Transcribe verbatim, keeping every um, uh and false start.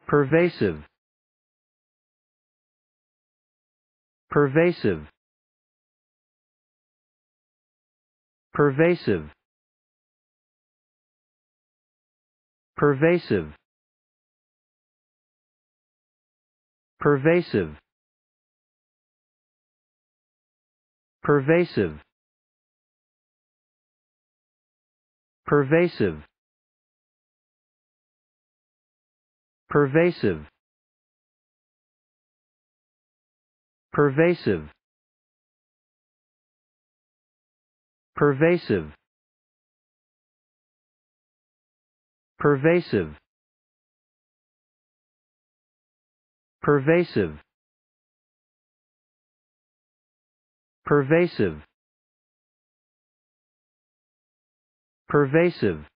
pervasive, pervasive, pervasive, pervasive, pervasive, pervasive, pervasive, pervasive, pervasive, pervasive, pervasive, pervasive, pervasive, pervasive,